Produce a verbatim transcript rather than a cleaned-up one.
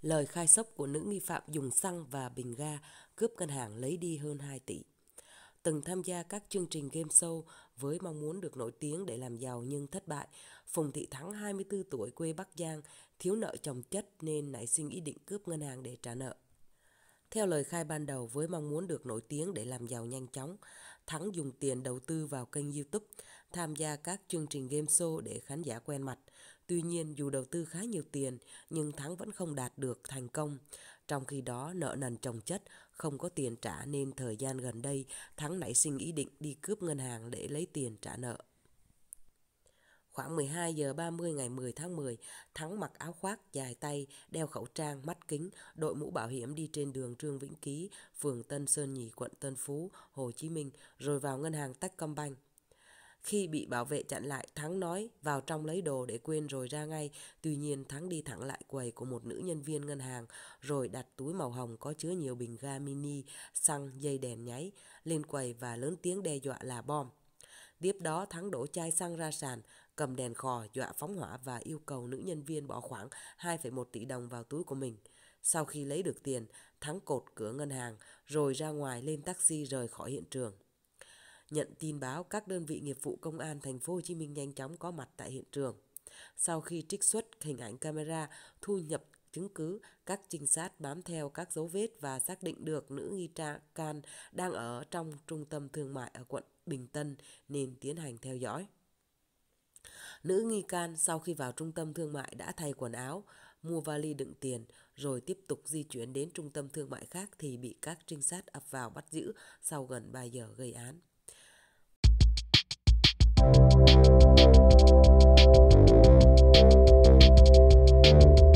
Lời khai sốc của nữ nghi phạm dùng xăng và bình ga cướp ngân hàng lấy đi hơn hai tỷ. Từng tham gia các chương trình game show với mong muốn được nổi tiếng để làm giàu nhưng thất bại, Phùng Thị Thắng, hai mươi tư tuổi, quê Bắc Giang, thiếu nợ chồng chất nên nảy sinh ý định cướp ngân hàng để trả nợ. Theo lời khai ban đầu, với mong muốn được nổi tiếng để làm giàu nhanh chóng, Thắng dùng tiền đầu tư vào kênh YouTube, tham gia các chương trình game show để khán giả quen mặt. Tuy nhiên, dù đầu tư khá nhiều tiền, nhưng Thắng vẫn không đạt được thành công. Trong khi đó, nợ nần chồng chất, không có tiền trả nên thời gian gần đây, Thắng nảy sinh ý định đi cướp ngân hàng để lấy tiền trả nợ. Khoảng mười hai giờ ba mươi ngày mười tháng mười, Thắng mặc áo khoác dài tay, đeo khẩu trang, mắt kính, đội mũ bảo hiểm đi trên đường Trương Vĩnh Ký, phường Tân Sơn Nhì, quận Tân Phú, Hồ Chí Minh, rồi vào ngân hàng Techcombank. Khi bị bảo vệ chặn lại, Thắng nói vào trong lấy đồ để quên rồi ra ngay. Tuy nhiên, Thắng đi thẳng lại quầy của một nữ nhân viên ngân hàng, rồi đặt túi màu hồng có chứa nhiều bình ga mini, xăng, dây đèn nháy lên quầy và lớn tiếng đe dọa là bom. Tiếp đó, Thắng đổ chai xăng ra sàn, cầm đèn khò, dọa phóng hỏa và yêu cầu nữ nhân viên bỏ khoảng hai phẩy một tỷ đồng vào túi của mình. Sau khi lấy được tiền, Thắng cột cửa ngân hàng, rồi ra ngoài lên taxi rời khỏi hiện trường. Nhận tin báo, các đơn vị nghiệp vụ công an thành phố Hồ Chí Minh nhanh chóng có mặt tại hiện trường. Sau khi trích xuất hình ảnh camera, thu nhập chứng cứ, các trinh sát bám theo các dấu vết và xác định được nữ nghi can đang ở trong trung tâm thương mại ở quận Bình Tân nên tiến hành theo dõi. Nữ nghi can sau khi vào trung tâm thương mại đã thay quần áo, mua vali đựng tiền, rồi tiếp tục di chuyển đến trung tâm thương mại khác thì bị các trinh sát ập vào bắt giữ sau gần ba giờ gây án. Thank you.